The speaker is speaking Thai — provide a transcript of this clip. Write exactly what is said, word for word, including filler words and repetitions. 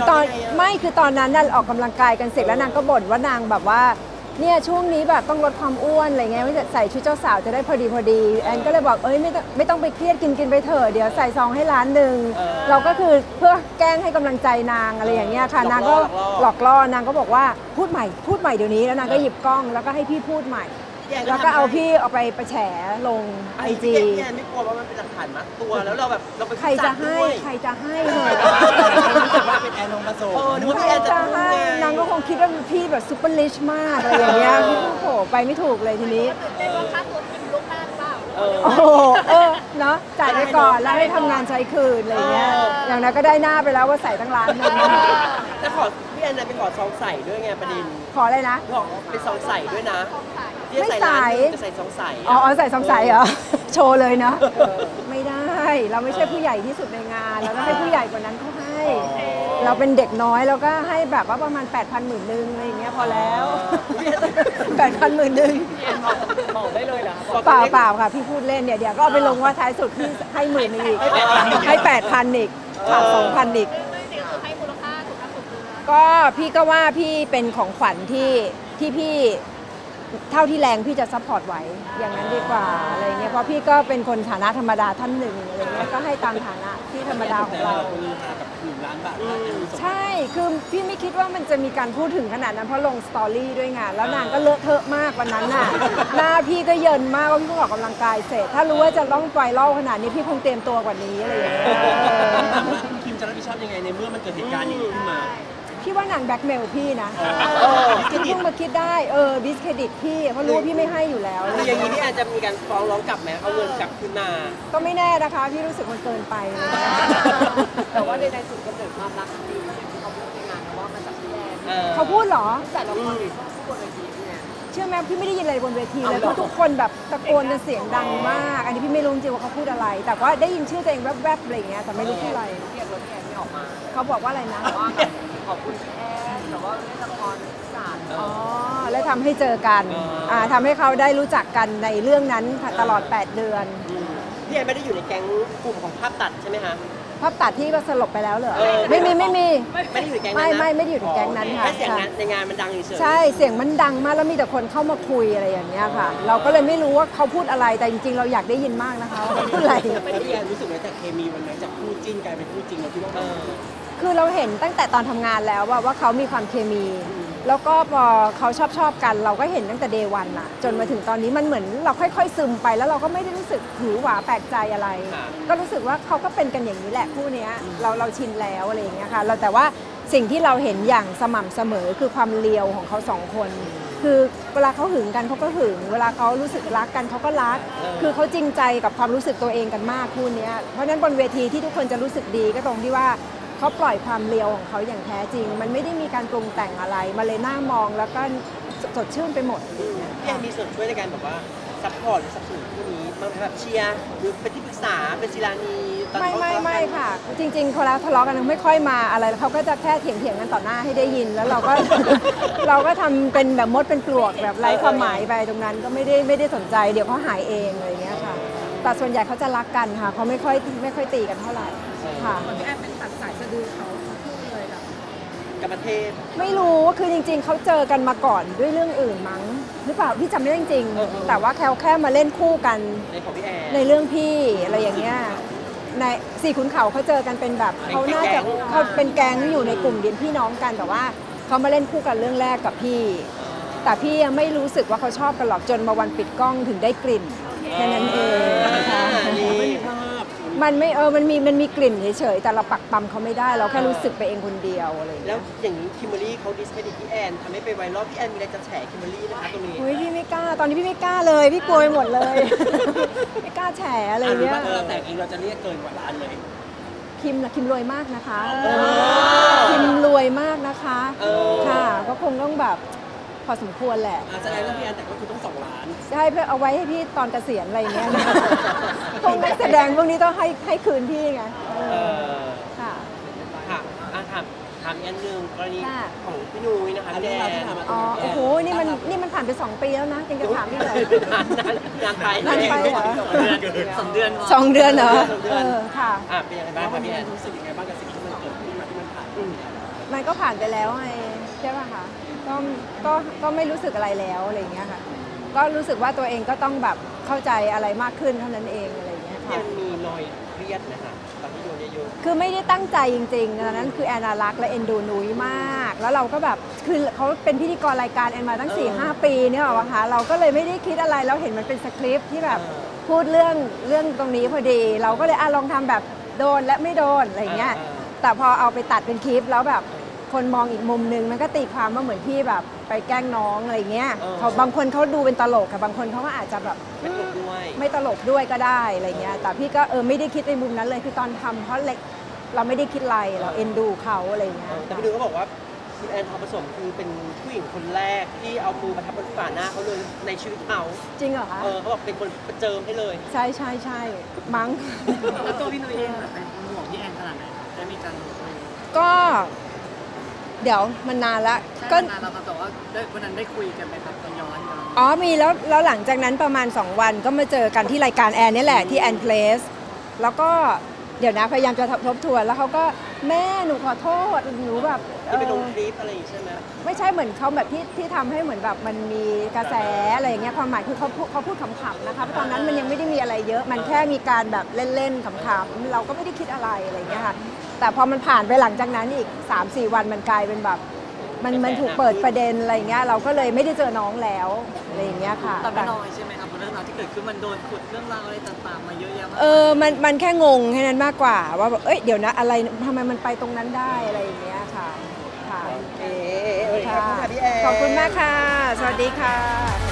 ตอนไม่คือตอนนั้นน่ะออกกำลังกายกันเสร็จแล้วนางก็บ่นว่านางแบบว่าเนี่ยช่วงนี้แบบต้องลดความอ้วนอะไรเงี้ยไม่ใส่ชุดเจ้าสาวจะได้พอดีพอดีแอนก็เลยบอกเอ้ยไม่ต้องไม่ต้องไปเครียดกินกินไปเถอะเดี๋ยวใส่ซองให้ร้านหนึ่งเราก็คือเพื่อแกล้งให้กำลังใจนางอะไรอย่างเงี้ยค่ะนางก็หลอกล่อนางก็บอกว่าพูดใหม่พูดใหม่เดี๋ยวนี้แล้วนางก็หยิบกล้องแล้วก็ให้พี่พูดใหม่แล้วก็เอาพี่เอาไปไปแฉลงไอจีพี่แอนไม่กลัวว่ามันเป็นหลักฐานมัดตัวแล้วเราแบบเราไปใครจะให้ใครจะให้เลยว่าเป็นแอนลงมาโซ่นึกว่าใครพี่แอนจะให้นางก็คงคิดว่าพี่แบบซุปเปอร์ลิชมากอะไรอย่างเงี้ยพี่โผล่ไปไม่ถูกเลยทีนี้ค่าตัวทีมลูกหน้าหรือเปล่าโอ้โหเออเนาะจ่ายไปก่อนแล้วให้ทำงานใช้คืนอะไรเงี้ยอย่างนั้นก็ได้หน้าไปแล้วว่าใส่ตั้งร้านนึงแต่ขอพี่แอนไปขอซองใส่ด้วยไงประเด็นขออะไรนะขอเป็นซองใส่ด้วยนะไม่ใส่จะใส่ซองใส่อ๋อใส่ซองใส่เหรอโชว์เลยนะไม่ได้เราไม่ใช่ผู้ใหญ่ที่สุดในงานเราต้องให้ผู้ใหญ่กว่านั้นเขาให้เราเป็นเด็กน้อยเราก็ให้แบบว่าประมาณ แปดพัน หมื่นนึงอะไรอย่างเงี้ยพอแล้ว แปดพัน หมื่นนึงบอกได้เลยเหรอเปล่าเปล่าค่ะพี่พูดเล่นเนี่ยเดี๋ยวก็เอาไปลงว่าท้ายสุดพี่ให้หมื่นนึงอีกให้ แปดพัน อีกขาด สองพัน อีกให้มูลค่าถูกสุดก็พี่ก็ว่าพี่เป็นของขวัญที่ที่พี่เท่าที่แรงพี่จะซัพพอร์ตไหวอย่างนั้นดีกว่าอะไรเงี้ยเพราะพี่ก็เป็นคนฐานะธรรมดาท่านหนึ่งอะไรเงี้ยก็ให้ตามฐานะที่ธรรมดาของเราใช่คือพี่ไม่คิดว่ามันจะมีการพูดถึงขนาดนั้นเพราะลงสตอรี่ด้วยไงแล้วนางก็เลอะเทอะมากวันนั้นน่ะหน้าพี่ก็เยินมากว่าพี่เพิ่งออกกำลังกายเสร็จถ้ารู้ว่าจะต้องไวรัลขนาดนี้พี่คงเตรียมตัวกว่านี้อะไรอย่างเงี้ยคิมจะรับผิดชอบยังไงในเมื่อมันเกิดเหตุการณ์อย่างนี้ขึ้นมาพี่ว่านางแบ็กเมลพี่นะพี่เพิ่งมาคิดได้เออดิสเครดิตพี่เพราะรู้ว่าพี่ไม่ให้อยู่แล้วอย่างนี้พี่อาจจะมีการฟ้องร้องกลับไหมเอาเงินกลับคืนมาก็ไม่แน่นะคะพี่รู้สึกมันเกินไปแต่ว่าในในสุดก็เกิดความรักดีที่เขาพูดในงานว่ามันจากพี่แอนเขาพูดเหรอแต่เราคนบนเวทีเนี่ยเชื่อไหมพี่ไม่ได้ยินอะไรบนเวทีเลยเพราะทุกคนแบบตะโกนกันเสียงดังมากอันนี้พี่ไม่รู้จริงว่าเขาพูดอะไร แต่ว่าได้ยินชื่อตัวเองแวบๆอะไรอย่างเงี้ยแต่ไม่รู้ชื่ออะไรเรียกรถแอนไม่ออกมาเขาบอกว่าอะไรนะขอบคุณพี่แอนแต่ว่าเล่นละครศาสตร์อ๋อแล้วทำให้เจอกันอ่าทำให้เขาได้รู้จักกันในเรื่องนั้นตลอดแปดเดือนพี่แอนไม่ได้อยู่ในแก๊งกลุ่มของภาพตัดใช่ไหมคะภาพตัดที่ก็สลบไปแล้วเหรอไม่มีไม่มีไม่ได้อยู่ในแก๊งนั้นไม่ไม่ไม่ได้อยู่ในแก๊งนั้นค่ะแค่เสียงในงานมันดังเฉยใช่เสียงมันดังมากแล้วมีแต่คนเข้ามาคุยอะไรอย่างเงี้ยค่ะเราก็เลยไม่รู้ว่าเขาพูดอะไรแต่จริงๆเราอยากได้ยินมากนะคะเขาพูดอะไรพี่แอนรู้สึกไหมจากเคมีวันนั้นจากคู่จิ้นกลายเป็นคู่จริงเราคิดว่าคือเราเห็นตั้งแต่ตอนทำงานแล้วว่าว่าเขามีความเคมีแล้วก็พอเขาชอบชอบกันเราก็เห็นตั้งแต่เดย์วันอะจนมาถึงตอนนี้มันเหมือนเราค่อยๆซึมไปแล้วเราก็ไม่ได้รู้สึกหือหวาแปลกใจอะไรก็รู้สึกว่าเขาก็เป็นกันอย่างนี้แหละคู่นี้เราเราชินแล้วอะไรอย่างเงี้ยค่ะเราแต่ว่าสิ่งที่เราเห็นอย่างสม่ำเสมอคือความเลียวของเขาสองคนคือเวลาเขาหึงกันเขาก็หึงเวลาเขารู้สึกรักกันเขาก็รักคือเขาจริงใจกับความรู้สึกตัวเองกันมากคู่นี้เพราะฉะนั้นบนเวทีที่ทุกคนจะรู้สึกดีก็ตรงที่ว่าเขาปล่อยความเลียวของเขาอย่างแท้จริงมันไม่ได้มีการปรุงแต่งอะไรมาเลยน่ามองแล้วก็สดชื่นไปหมดพี่แอนมีส่วนช่วยในการแบบว่าซัพพอร์ตหรือสนับสนุนคู่นี้บางทีแบบเชียร์หรือเป็นที่ปรึกษาเป็นศิลานีไม่ไม่ไม่ค่ะจริงๆเขาแล้วทะเลาะกันไม่ค่อยมาอะไรเขาก็จะแค่เถียงเถียงกันต่อหน้าให้ได้ยินแล้วเราก็เราก็ทำเป็นแบบมดเป็นปลวกแบบไร้ความหมายไปตรงนั้นก็ไม่ได้ไม่ได้สนใจเดี๋ยวเขาหายเองอะไรอย่างเงี้ยค่ะแต่ส่วนใหญ่เขาจะรักกันค่ะเขาไม่ค่อยไม่ค่อยตีกันเท่าไหร่ค่ะพี่แอนเป็นตัดสายสะดือเขาเลยแบบกับประเทศไม่รู้คือจริงๆเขาเจอกันมาก่อนด้วยเรื่องอื่นมั้งหรือเปล่าพี่จำไม่ได้จริงๆแต่ว่าแค่แค่มาเล่นคู่กันในของพี่แอนในเรื่องพี่อะไรอย่างเงี้ยในสี่ขุนเขาเขาเจอกันเป็นแบบเขาน่าจะเขาเป็นแก๊งอยู่ในกลุ่มเดียนพี่น้องกันแต่ว่าเขามาเล่นคู่กันเรื่องแรกกับพี่แต่พี่ยังไม่รู้สึกว่าเขาชอบกันหรอกจนมาวันปิดกล้องถึงได้กลิ่นแค่นั้นเองมันไม่เออมันมีมันมีกลิ่นเฉยๆแต่เราปักปั๊มเขาไม่ได้เราแค่รู้สึกไปเองคนเดียวอะไรแล้วอย่างนี้คิมเบอรี่เขาดิสเครดิตพี่แอนทำให้ไปไวรัลพี่แอนมีอะไรจะแฉคิมเบอรี่นะคะตรงนี้เฮ้ยพี่ไม่กล้าตอนนี้พี่ไม่กล้าเลยพี่กลัวหมดเลยไม่กล้าแฉอะไรเงี้ยเราแต่งเองเราจะเรียกเกินกว่าล้านเลยคิมนะคิมรวยมากนะคะคิมรวยมากนะคะค่ะก็คงต้องแบบพอสมควรแหละแสดงว่าพี่แอนแต่ก็คือต้องสองล้านใช่เพื่อเอาไว้ให้พี่ตอนเกษียณอะไรเงี้ยนะพวกนักแสดงพวกนี้ต้องให้ให้คืนพี่ไงค่ะค่ะถามถามอันหนึ่งกรณีของพี่นุ้ยนะคะพี่แอนอ๋อโอ้โหนี่มันนี่มันผ่านไปสองปีแล้วนะยังจะถามพี่เลยนานนานนานไปนานไปเหรอสองเดือนสองเดือนเหรอเออค่ะอ่ะเป็นยังไงบ้างคะพี่แอนรู้สึกยังไงบ้างกับสิ่งที่มันเกิดขึ้นมาที่มันผ่านมันก็ผ่านไปแล้วไงใช่ป่ะคะก็ก็ก็ไม่รู้สึกอะไรแล้วอะไรอย่างเงี้ยค่ะก็รู้สึกว่าตัวเองก็ต้องแบบเข้าใจอะไรมากขึ้นเท่านั้นเองอะไรอย่างเงี้ยค่ะยังมีนอยเครียดนะคะตอนที่โดนเยอะคือไม่ได้ตั้งใจจริงๆตอนนั้นคือแอนนารักและเอ็นดูนุ้ยมาก แล้วเราก็แบบคือเขาเป็นพิธีกรรายการแอนมาตั้ง 4 5 ปีเนี่ยหรอคะเราก็เลยไม่ได้คิดอะไรเราเห็นมันเป็นสคริปต์ที่แบบพูดเรื่องเรื่องตรงนี้พอดี เราก็เลยอ่ะลองทำแบบโดนและไม่โดนอะไรเงี้ยแต่พอเอาไปตัดเป็นคลิปแล้วแบบคนมองอีกมุมนึงมันก็ตีความว่าเหมือนพี่แบบไปแกล้งน้องอะไรเงี้ยเขาบางคนเขาดูเป็นตลกค่ะบางคนเขาก็อาจจะแบบๆไม่ตกด้วยไม่ตลกด้วยก็ได้อะไรเงี้ยแต่พี่ก็เออไม่ได้คิดในมุมนั้นเลยคือตอนทำเพราะเล็กเราไม่ได้คิดอะไรเราเอ็นดูเขาอะไรเงี้ยแต่พี่ดูก็บอกว่าคุณแอนทองผสมคือเป็นผู้หญิงคนแรกที่เอามือประทับบนฝ่าหน้าเขาเลยในชีวิตเขาจริงเหรอคะเออเขาบอกเป็นคนประเจิมให้เลยใช่ใช่ใช่มั้งแล้วตัวพี่นุ้ยเองเป็นห่วงพี่แอนขนาดไหนได้มีการคุยก็เดี๋ยวมันนานละก็ก็นานแล้วครับแต่ว่าได้วันนั้นได้คุยกันไหมครับตอนย้อนย้อนอ๋อมีแล้วแล้วหลังจากนั้นประมาณ สอง วันก็มาเจอกันที่รายการแอนนี่แหละที่แอนเพลสแล้วก็เดี๋ยวนะพยายามจะทบทวนแล้วเขาก็แม่หนูขอโทษหนูแบบเอที่ไปลงอคลิปอะไรอย่างงี้ใช่ไหมไม่ใช่เหมือนเขาแบบที่ที่ทำให้เหมือนแบบมันมีกระแสอะไรอย่างเงี้ยความหมายคือเขาพูดเขาพูดขำๆนะคะเพราะตอนนั้นมันยังไม่ได้มีอะไรเยอะ มันแค่มีการแบบเล่นๆขำๆเราก็ไม่ได้คิดอะไรอะไรอย่างเงี้ยค่ะแต่พอมันผ่านไปหลังจากนั้นอีก สามสี่ วันมันกลายเป็นแบบมันมันถูกเปิดประเด็นอะไรอย่างเงี้ยเราก็เลยไม่ได้เจอน้องแล้วอะไรอย่างเงี้ยค่ะแต่ไม่น้อยใช่ไหมครับเรื่องราวที่เกิดขึ้นมันโดนขุดเรื่องราวอะไรต่างๆมาเยอะแยะมากเออมันมันแค่งงแค่นั้นมากกว่าว่าแบบเอ้ยเดี๋ยวนะอะไรทำไมมันไปตรงนั้นได้อะไรอย่างเงี้ยค่ะค่ะโอเคขอบคุณค่ะพี่แอนขอบคุณมากค่ะ สวัสดีค่ะ